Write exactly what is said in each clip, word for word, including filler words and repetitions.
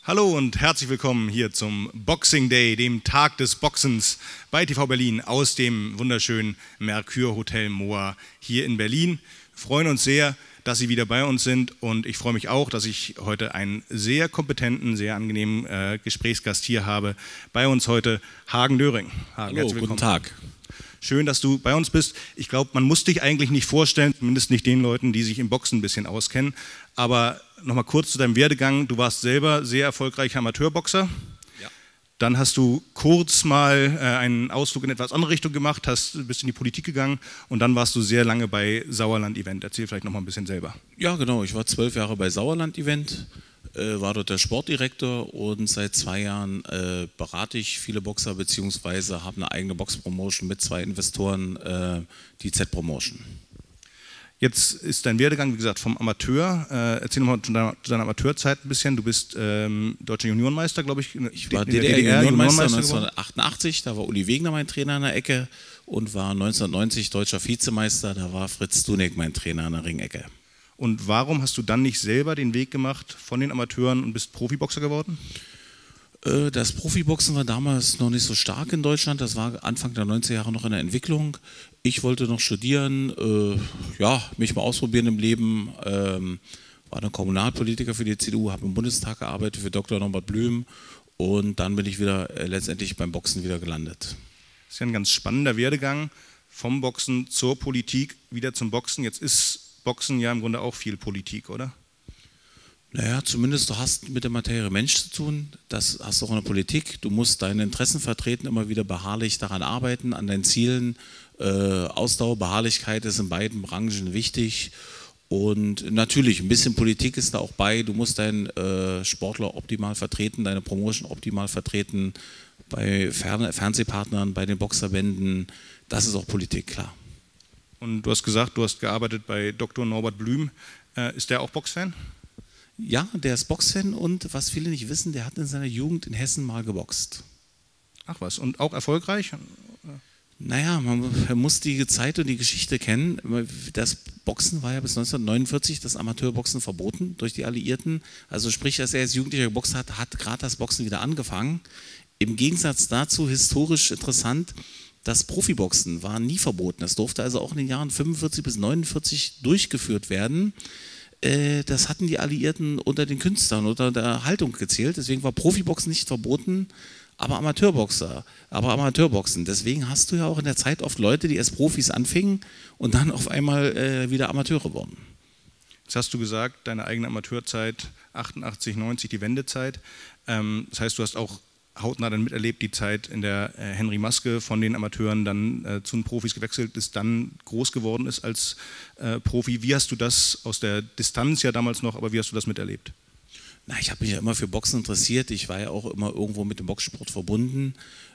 Hallo und herzlich willkommen hier zum Boxing Day, dem Tag des Boxens bei T V Berlin aus dem wunderschönen Mercure Hotel Moa hier in Berlin. Wir freuen uns sehr, dass Sie wieder bei uns sind und ich freue mich auch, dass ich heute einen sehr kompetenten, sehr angenehmen äh, Gesprächsgast hier habe. Bei uns heute Hagen Döring. Hagen, Hallo, guten Tag. Schön, dass du bei uns bist. Ich glaube, man muss dich eigentlich nicht vorstellen, zumindest nicht den Leuten, die sich im Boxen ein bisschen auskennen. Aber nochmal kurz zu deinem Werdegang. Du warst selber sehr erfolgreicher Amateurboxer. Ja. Dann hast du kurz mal äh, einen Ausflug in etwas andere Richtung gemacht, hast, bist in die Politik gegangen und dann warst du sehr lange bei Sauerland Event. Erzähl vielleicht nochmal ein bisschen selber. Ja, genau. Ich war zwölf Jahre bei Sauerland Event, äh, war dort der Sportdirektor und seit zwei Jahren äh, berate ich viele Boxer beziehungsweise habe eine eigene Boxpromotion mit zwei Investoren, äh, die Z-Promotion. Jetzt ist dein Werdegang, wie gesagt, vom Amateur. Äh, erzähl nochmal zu deiner, zu deiner Amateurzeit ein bisschen. Du bist ähm, deutscher Juniorenmeister, glaube ich. Ich war D D R-Juniorenmeister neunzehnhundertachtundachtzig, da war Uli Wegner mein Trainer in der Ecke und war neunzehnhundertneunzig deutscher Vizemeister, da war Fritz Dunek mein Trainer in der Ringecke. Und warum hast du dann nicht selber den Weg gemacht von den Amateuren und bist Profiboxer geworden? Das Profiboxen war damals noch nicht so stark in Deutschland, das war Anfang der neunziger Jahre noch in der Entwicklung. Ich wollte noch studieren, äh, ja, mich mal ausprobieren im Leben, ähm, war dann Kommunalpolitiker für die C D U, habe im Bundestag gearbeitet für Doktor Norbert Blüm und dann bin ich wieder äh, letztendlich beim Boxen wieder gelandet. Das ist ja ein ganz spannender Werdegang, vom Boxen zur Politik, wieder zum Boxen. Jetzt ist Boxen ja im Grunde auch viel Politik, oder? Naja, zumindest du hast mit der Materie Mensch zu tun, das hast du auch in der Politik, du musst deine Interessen vertreten, immer wieder beharrlich daran arbeiten, an deinen Zielen, äh, Ausdauer, Beharrlichkeit ist in beiden Branchen wichtig und natürlich, ein bisschen Politik ist da auch bei, du musst deinen äh, Sportler optimal vertreten, deine Promotion optimal vertreten, bei Fern- Fernsehpartnern, bei den Boxverbänden, das ist auch Politik, klar. Und du hast gesagt, du hast gearbeitet bei Doktor Norbert Blüm, äh, ist der auch Boxfan? Ja, der ist Boxfan und was viele nicht wissen, der hat in seiner Jugend in Hessen mal geboxt. Ach was, und auch erfolgreich? Naja, man, man muss die Zeit und die Geschichte kennen. Das Boxen war ja bis neunzehnhundertneunundvierzig, das Amateurboxen verboten durch die Alliierten. Also sprich, als er als Jugendlicher geboxt hat, hat gerade das Boxen wieder angefangen. Im Gegensatz dazu, historisch interessant, das Profiboxen war nie verboten. Das durfte also auch in den Jahren fünfundvierzig bis neunundvierzig durchgeführt werden. Das hatten die Alliierten unter den Künstlern, unter der Haltung gezählt. Deswegen war Profiboxen nicht verboten, aber Amateurboxer, aber Amateurboxen. Deswegen hast du ja auch in der Zeit oft Leute, die als Profis anfingen und dann auf einmal äh, wieder Amateure wurden. Jetzt hast du gesagt, deine eigene Amateurzeit, achtundachtzig, neunzig, die Wendezeit. Ähm, das heißt, du hast auch hautnah dann miterlebt, die Zeit, in der äh, Henry Maske von den Amateuren dann äh, zu den Profis gewechselt ist, dann groß geworden ist als äh, Profi. Wie hast du das aus der Distanz ja damals noch, aber wie hast du das miterlebt? Na, ich habe mich ja immer für Boxen interessiert. Ich war ja auch immer irgendwo mit dem Boxsport verbunden.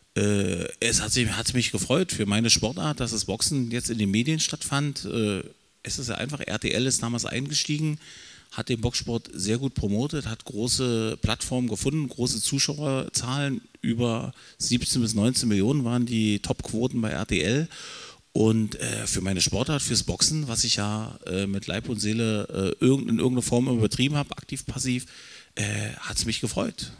Äh, es hat, sich, hat mich gefreut für meine Sportart, dass das Boxen jetzt in den Medien stattfand. Äh, es ist ja einfach, R T L ist damals eingestiegen, hat den Boxsport sehr gut promotet, hat große Plattformen gefunden, große Zuschauerzahlen, über siebzehn bis neunzehn Millionen waren die Topquoten bei R T L. Und äh, für meine Sportart, fürs Boxen, was ich ja äh, mit Leib und Seele äh, in irgendeiner Form übertrieben habe, aktiv, passiv, äh, hat es mich gefreut.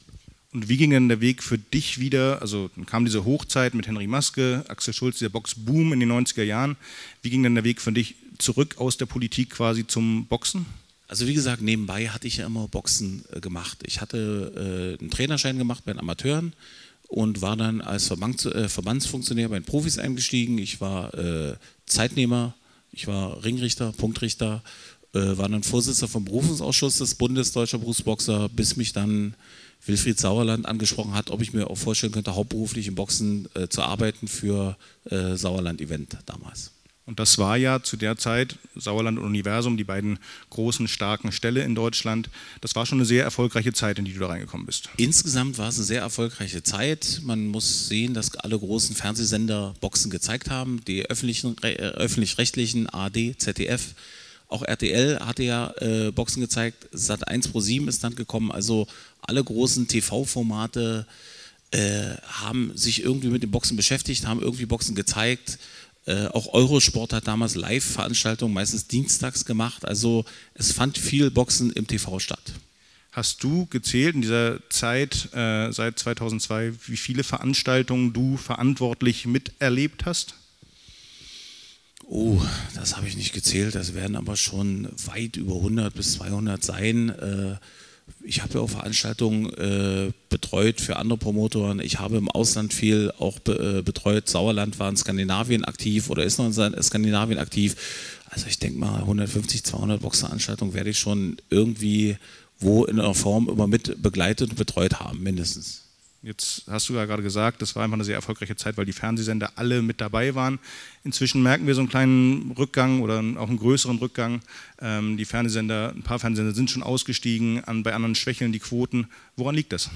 Und wie ging denn der Weg für dich wieder, also dann kam diese Hochzeit mit Henry Maske, Axel Schulz, der Boxboom in den neunziger Jahren, wie ging denn der Weg für dich zurück aus der Politik quasi zum Boxen? Also wie gesagt, nebenbei hatte ich ja immer Boxen äh, gemacht. Ich hatte äh, einen Trainerschein gemacht bei den Amateuren und war dann als Verband, äh, Verbandsfunktionär bei den Profis eingestiegen. Ich war äh, Zeitnehmer, ich war Ringrichter, Punktrichter, äh, war dann Vorsitzender vom Berufungsausschuss des Bundes Deutscher Berufsboxer, bis mich dann Wilfried Sauerland angesprochen hat, ob ich mir auch vorstellen könnte, hauptberuflich im Boxen äh, zu arbeiten für äh, Sauerland Event damals. Und das war ja zu der Zeit, Sauerland und Universum, die beiden großen, starken Ställe in Deutschland. Das war schon eine sehr erfolgreiche Zeit, in die du da reingekommen bist. Insgesamt war es eine sehr erfolgreiche Zeit. Man muss sehen, dass alle großen Fernsehsender Boxen gezeigt haben. Die öffentlichen, äh, öffentlich-rechtlichen, A R D, Z D F, auch R T L hatte ja äh, Boxen gezeigt. Sat eins Pro sieben ist dann gekommen. Also alle großen T V-Formate äh, haben sich irgendwie mit dem Boxen beschäftigt, haben irgendwie Boxen gezeigt. Äh, auch Eurosport hat damals Live-Veranstaltungen, meistens dienstags gemacht. Also es fand viel Boxen im T V statt. Hast du gezählt in dieser Zeit äh, seit zweitausendzwei, wie viele Veranstaltungen du verantwortlich miterlebt hast? Oh, das habe ich nicht gezählt, das werden aber schon weit über hundert bis zweihundert sein. Äh, ich habe ja auch Veranstaltungen äh, betreut für andere Promotoren. Ich habe im Ausland viel auch be äh, betreut. Sauerland war in Skandinavien aktiv oder ist noch in Skandinavien aktiv. Also ich denke mal hundertfünfzig, zweihundert Boxveranstaltungen werde ich schon irgendwie wo in einer Form immer mit begleitet und betreut haben, mindestens. Jetzt hast du ja gerade gesagt, das war einfach eine sehr erfolgreiche Zeit, weil die Fernsehsender alle mit dabei waren. Inzwischen merken wir so einen kleinen Rückgang oder auch einen größeren Rückgang. Ähm, die Fernsehsender, ein paar Fernsehsender sind schon ausgestiegen, an, bei anderen schwächeln die Quoten. Woran liegt das?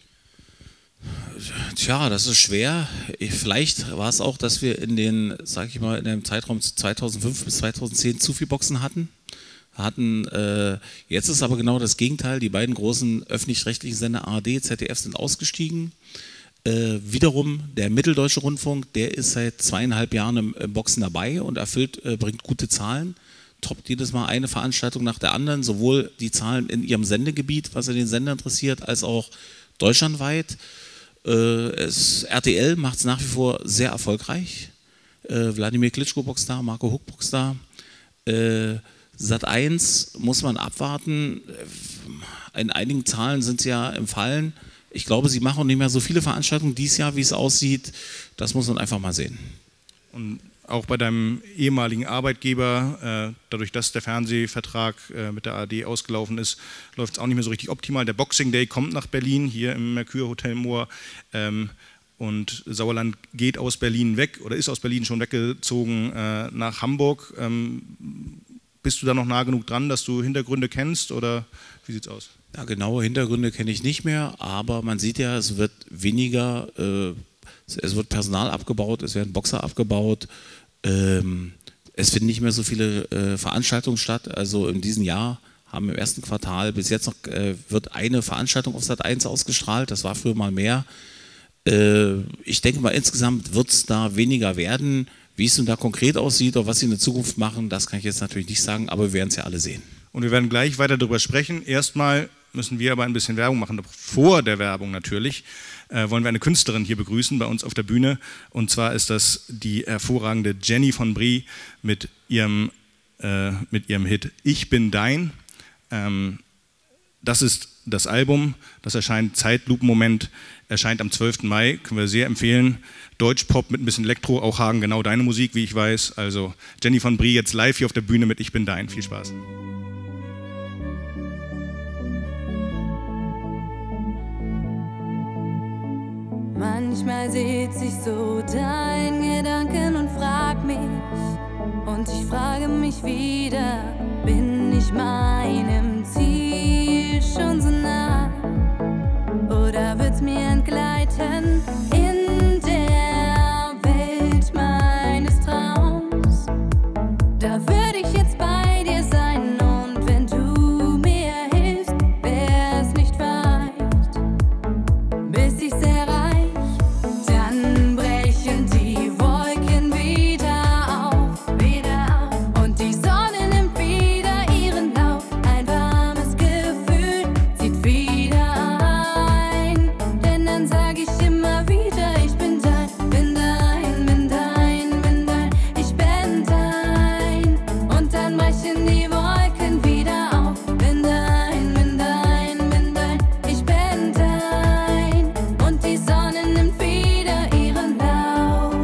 Tja, das ist schwer. Ich, vielleicht war es auch, dass wir in den, sag ich mal, in dem Zeitraum zweitausendfünf bis zweitausendzehn zu viel Boxen hatten. hatten äh, jetzt ist aber genau das Gegenteil. Die beiden großen öffentlich-rechtlichen Sender A R D, Z D F sind ausgestiegen. Äh, wiederum der Mitteldeutsche Rundfunk, der ist seit zweieinhalb Jahren im, im Boxen dabei und erfüllt, äh, bringt gute Zahlen. Toppt jedes Mal eine Veranstaltung nach der anderen, sowohl die Zahlen in ihrem Sendegebiet, was ja den Sender interessiert, als auch deutschlandweit. Äh, es, R T L macht es nach wie vor sehr erfolgreich. Äh, Wladimir Klitschko boxt da, Marco Huck boxt da. Äh, Sat eins muss man abwarten. In einigen Zahlen sind sie ja im Fallen. Ich glaube, sie machen nicht mehr so viele Veranstaltungen dieses Jahr, wie es aussieht. Das muss man einfach mal sehen. Und auch bei deinem ehemaligen Arbeitgeber, äh, dadurch, dass der Fernsehvertrag äh, mit der A R D ausgelaufen ist, läuft es auch nicht mehr so richtig optimal. Der Boxing Day kommt nach Berlin, hier im Mercure Hotel Moor. Ähm, und Sauerland geht aus Berlin weg oder ist aus Berlin schon weggezogen äh, nach Hamburg. Ähm, Bist du da noch nah genug dran, dass du Hintergründe kennst oder wie sieht es aus? Ja, genaue Hintergründe kenne ich nicht mehr, aber man sieht ja, es wird weniger, äh, es wird Personal abgebaut, es werden Boxer abgebaut, ähm, es finden nicht mehr so viele äh, Veranstaltungen statt. Also in diesem Jahr haben im ersten Quartal bis jetzt noch äh, wird eine Veranstaltung auf Sat eins ausgestrahlt, das war früher mal mehr. Äh, ich denke mal, insgesamt wird es da weniger werden. Wie es denn da konkret aussieht oder was sie in der Zukunft machen, das kann ich jetzt natürlich nicht sagen, aber wir werden es ja alle sehen. Und wir werden gleich weiter darüber sprechen. Erstmal müssen wir aber ein bisschen Werbung machen. Vor der Werbung natürlich äh, wollen wir eine Künstlerin hier begrüßen bei uns auf der Bühne. Und zwar ist das die hervorragende Jenny von Brie mit ihrem, äh, mit ihrem Hit Ich bin dein. Ähm, das ist das Album, das erscheint, Zeitlupenmoment, erscheint am zwölften Mai, können wir sehr empfehlen. Deutschpop mit ein bisschen Elektro, auch Hagen, genau deine Musik, wie ich weiß. Also Jenny von Brie jetzt live hier auf der Bühne mit Ich bin dein. Viel Spaß. Manchmal sitz ich so da in Gedanken und frag mich, und ich frage mich wieder, bin ich meinem Ziel schon so nah? Oder wird's mir entgleiten in der Welt meines Traums? Da würde ich jetzt bei dir sein, und wenn du mir hilfst, wär's nicht weit, bis ich's erreich, dann brechen die Wolken wieder auf, wieder auf, und die Sonne nimmt wieder ihren Lauf. Ein warmes Gefühl zieht wieder ein, denn dann sag ich immer wieder, ich bin dein, bin dein, bin dein, bin dein, ich bin dein, und dann brechen die Wolken wieder auf. Bin dein, bin dein, bin dein, ich bin dein, und die Sonne nimmt wieder ihren Lauf.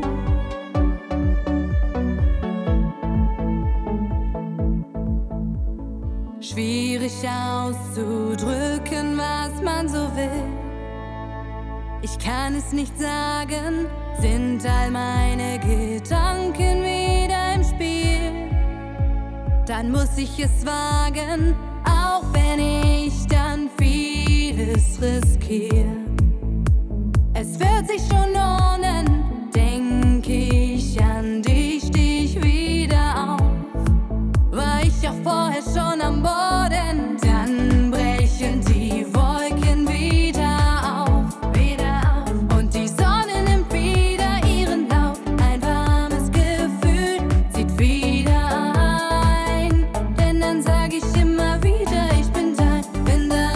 Schwierig auszudrücken, was man so will. Ich kann es nicht sagen, sind all meine Gedanken wieder im Spiel. Dann muss ich es wagen, auch wenn ich dann vieles riskiere. Es wird sich schon lohnen, denk ich an dich, steh ich wieder auf. War ich auch vorher schon am Boden, dann brechen die Wolken wieder auf, wieder auf, und die Sonne nimmt wieder ihren Lauf. Ein warmes Gefühl zieht wieder ein, denn dann sag ich immer wieder, ich bin dein, bin dein.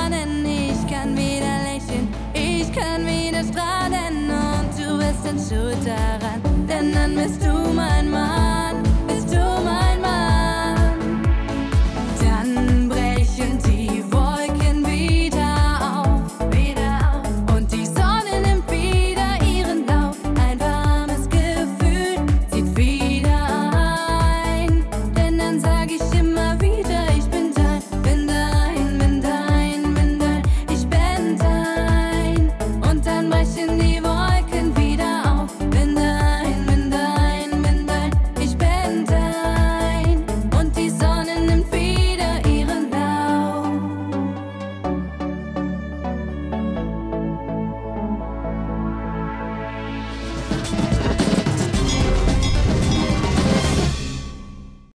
ahnen. Ich kann wieder lächeln, ich kann wieder strahlen und du bist dann schuld daran, denn dann bist du mein Mann.